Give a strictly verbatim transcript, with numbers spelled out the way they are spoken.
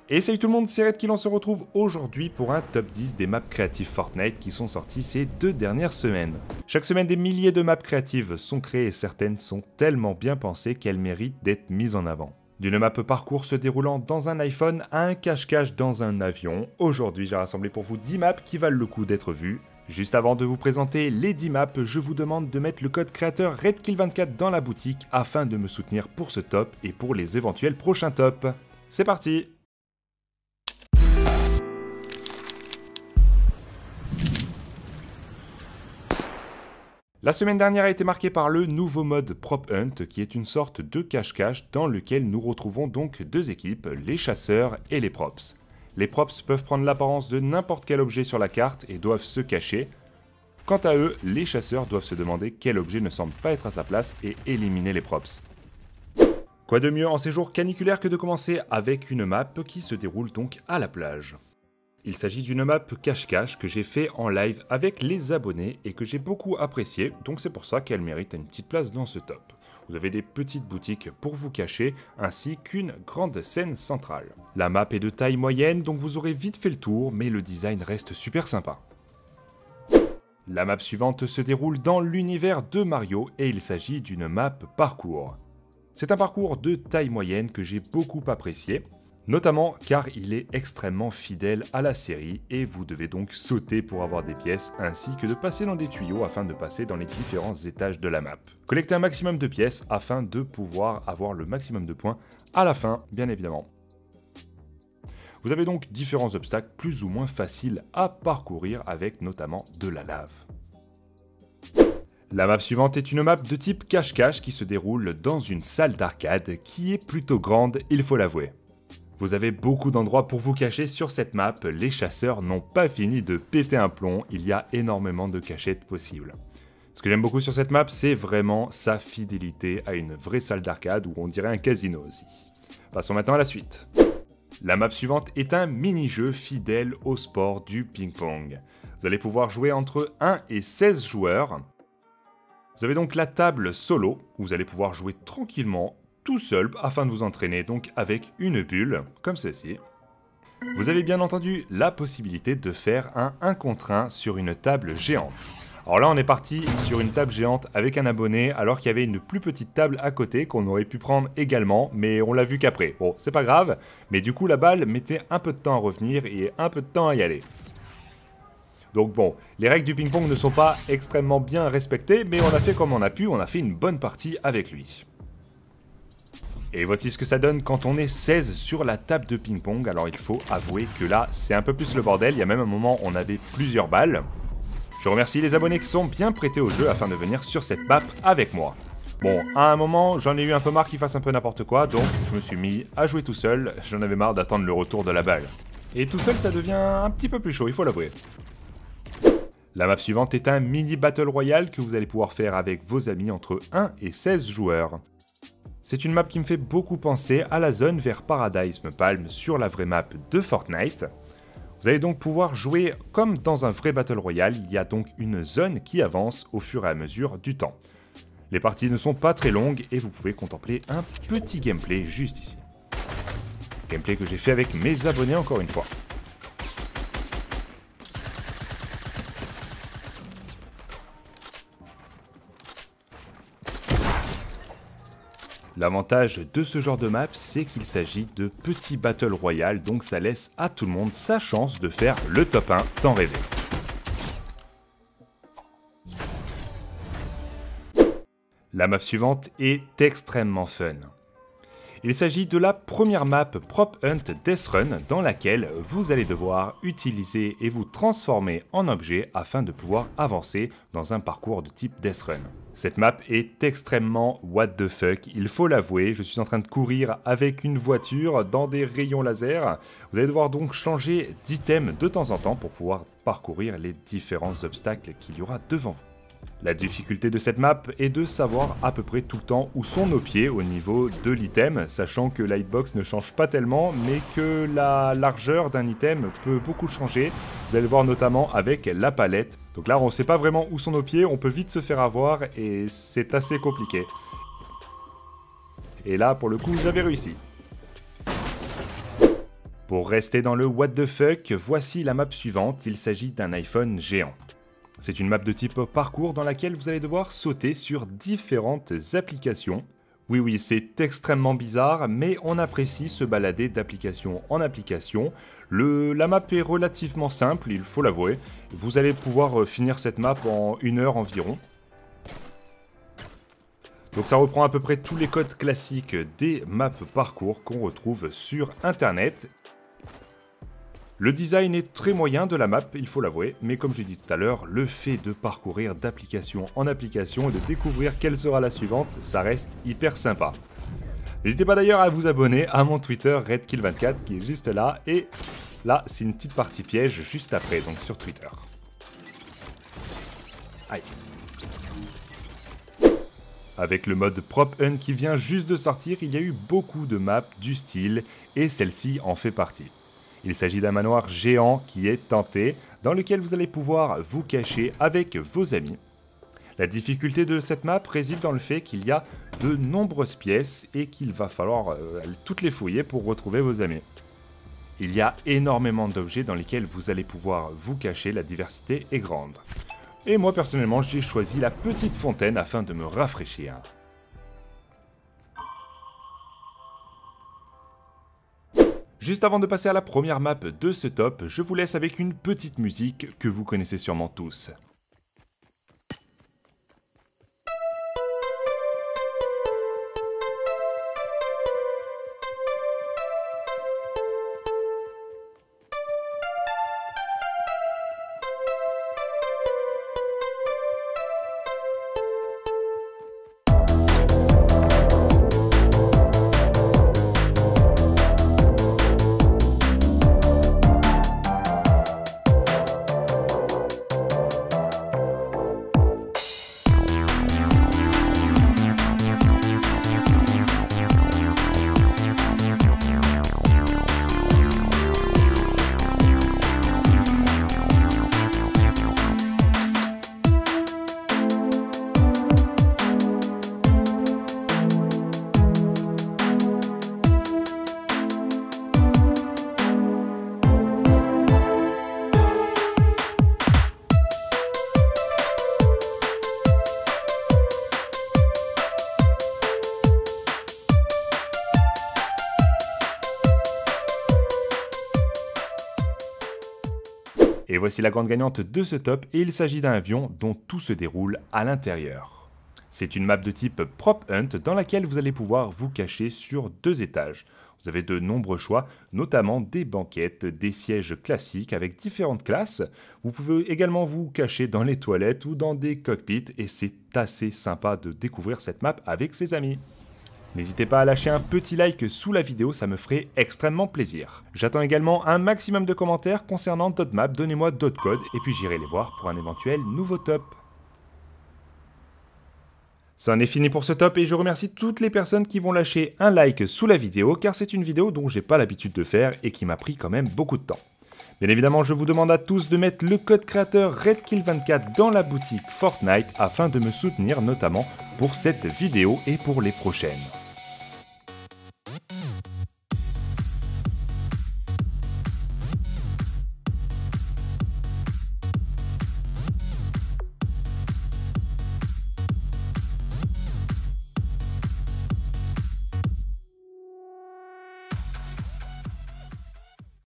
Et salut tout le monde, c'est Redkill, on se retrouve aujourd'hui pour un top dix des maps créatives Fortnite qui sont sorties ces deux dernières semaines. Chaque semaine, des milliers de maps créatives sont créées et certaines sont tellement bien pensées qu'elles méritent d'être mises en avant. D'une map parcours se déroulant dans un iPhone à un cache-cache dans un avion, aujourd'hui j'ai rassemblé pour vous dix maps qui valent le coup d'être vues. Juste avant de vous présenter les dix maps, je vous demande de mettre le code créateur Redkill vingt-quatre dans la boutique afin de me soutenir pour ce top et pour les éventuels prochains tops. C'est parti! La semaine dernière a été marquée par le nouveau mode Prop Hunt qui est une sorte de cache-cache dans lequel nous retrouvons donc deux équipes, les chasseurs et les props. Les props peuvent prendre l'apparence de n'importe quel objet sur la carte et doivent se cacher. Quant à eux, les chasseurs doivent se demander quel objet ne semble pas être à sa place et éliminer les props. Quoi de mieux en ces jours caniculaires que de commencer avec une map qui se déroule donc à la plage. Il s'agit d'une map cache-cache que j'ai fait en live avec les abonnés et que j'ai beaucoup apprécié, donc c'est pour ça qu'elle mérite une petite place dans ce top. Vous avez des petites boutiques pour vous cacher, ainsi qu'une grande scène centrale. La map est de taille moyenne, donc vous aurez vite fait le tour, mais le design reste super sympa. La map suivante se déroule dans l'univers de Mario et il s'agit d'une map parcours. C'est un parcours de taille moyenne que j'ai beaucoup apprécié, notamment car il est extrêmement fidèle à la série et vous devez donc sauter pour avoir des pièces ainsi que de passer dans des tuyaux afin de passer dans les différents étages de la map. Collectez un maximum de pièces afin de pouvoir avoir le maximum de points à la fin, bien évidemment. Vous avez donc différents obstacles plus ou moins faciles à parcourir avec notamment de la lave. La map suivante est une map de type cache-cache qui se déroule dans une salle d'arcade qui est plutôt grande, il faut l'avouer. Vous avez beaucoup d'endroits pour vous cacher sur cette map, les chasseurs n'ont pas fini de péter un plomb, il y a énormément de cachettes possibles. Ce que j'aime beaucoup sur cette map, c'est vraiment sa fidélité à une vraie salle d'arcade ou on dirait un casino aussi. Passons maintenant à la suite. La map suivante est un mini-jeu fidèle au sport du ping-pong. Vous allez pouvoir jouer entre un et seize joueurs. Vous avez donc la table solo, où vous allez pouvoir jouer tranquillement, tout seul afin de vous entraîner donc avec une bulle comme ceci. Vous avez bien entendu la possibilité de faire un un contre un sur une table géante. Alors là on est parti sur une table géante avec un abonné alors qu'il y avait une plus petite table à côté qu'on aurait pu prendre également mais on l'a vu qu'après. Bon c'est pas grave mais du coup la balle mettait un peu de temps à revenir et un peu de temps à y aller. Donc bon, les règles du ping-pong ne sont pas extrêmement bien respectées mais on a fait comme on a pu, on a fait une bonne partie avec lui. Et voici ce que ça donne quand on est seize sur la table de ping-pong. Alors il faut avouer que là, c'est un peu plus le bordel. Il y a même un moment, on avait plusieurs balles. Je remercie les abonnés qui sont bien prêtés au jeu afin de venir sur cette map avec moi. Bon, à un moment, j'en ai eu un peu marre qu'il fasse un peu n'importe quoi, donc je me suis mis à jouer tout seul. J'en avais marre d'attendre le retour de la balle. Et tout seul, ça devient un petit peu plus chaud, il faut l'avouer. La map suivante est un mini battle royale que vous allez pouvoir faire avec vos amis entre un et seize joueurs. C'est une map qui me fait beaucoup penser à la zone vers Paradise Palm sur la vraie map de Fortnite. Vous allez donc pouvoir jouer comme dans un vrai Battle Royale, il y a donc une zone qui avance au fur et à mesure du temps. Les parties ne sont pas très longues et vous pouvez contempler un petit gameplay juste ici. Gameplay que j'ai fait avec mes abonnés encore une fois. L'avantage de ce genre de map, c'est qu'il s'agit de petits Battle Royale, donc ça laisse à tout le monde sa chance de faire le top un tant rêvé. La map suivante est extrêmement fun. Il s'agit de la première map Prop Hunt Death Run dans laquelle vous allez devoir utiliser et vous transformer en objet afin de pouvoir avancer dans un parcours de type Death Run. Cette map est extrêmement what the fuck, il faut l'avouer, je suis en train de courir avec une voiture dans des rayons laser. Vous allez devoir donc changer d'item de temps en temps pour pouvoir parcourir les différents obstacles qu'il y aura devant vous. La difficulté de cette map est de savoir à peu près tout le temps où sont nos pieds au niveau de l'item, sachant que la hitbox ne change pas tellement, mais que la largeur d'un item peut beaucoup changer. Vous allez le voir notamment avec la palette. Donc là, on ne sait pas vraiment où sont nos pieds, on peut vite se faire avoir et c'est assez compliqué. Et là, pour le coup, j'avais réussi. Pour rester dans le what the fuck, voici la map suivante, il s'agit d'un iPhone géant. C'est une map de type parcours dans laquelle vous allez devoir sauter sur différentes applications. Oui oui, c'est extrêmement bizarre, mais on apprécie se balader d'application en application. Le, la map est relativement simple, il faut l'avouer. Vous allez pouvoir finir cette map en une heure environ. Donc ça reprend à peu près tous les codes classiques des maps parcours qu'on retrouve sur internet. Le design est très moyen de la map, il faut l'avouer, mais comme je l'ai dit tout à l'heure, le fait de parcourir d'application en application et de découvrir quelle sera la suivante, ça reste hyper sympa. N'hésitez pas d'ailleurs à vous abonner à mon Twitter redkill vingt-quatre qui est juste là, et là c'est une petite partie piège juste après, donc sur Twitter. Aïe. Avec le mode Prop Hunt qui vient juste de sortir, il y a eu beaucoup de maps du style, et celle-ci en fait partie. Il s'agit d'un manoir géant qui est tenté, dans lequel vous allez pouvoir vous cacher avec vos amis. La difficulté de cette map réside dans le fait qu'il y a de nombreuses pièces et qu'il va falloir euh, toutes les fouiller pour retrouver vos amis. Il y a énormément d'objets dans lesquels vous allez pouvoir vous cacher, la diversité est grande. Et moi personnellement j'ai choisi la petite fontaine afin de me rafraîchir. Juste avant de passer à la première map de ce top, je vous laisse avec une petite musique que vous connaissez sûrement tous. Et voici la grande gagnante de ce top, et il s'agit d'un avion dont tout se déroule à l'intérieur. C'est une map de type Prop Hunt dans laquelle vous allez pouvoir vous cacher sur deux étages. Vous avez de nombreux choix, notamment des banquettes, des sièges classiques avec différentes classes. Vous pouvez également vous cacher dans les toilettes ou dans des cockpits, et c'est assez sympa de découvrir cette map avec ses amis. N'hésitez pas à lâcher un petit like sous la vidéo, ça me ferait extrêmement plaisir. J'attends également un maximum de commentaires concernant d'autres maps, donnez-moi d'autres codes et puis j'irai les voir pour un éventuel nouveau top. C'en est fini pour ce top et je remercie toutes les personnes qui vont lâcher un like sous la vidéo car c'est une vidéo dont j'ai pas l'habitude de faire et qui m'a pris quand même beaucoup de temps. Bien évidemment, je vous demande à tous de mettre le code créateur redkill vingt-quatre dans la boutique Fortnite afin de me soutenir notamment pour cette vidéo et pour les prochaines.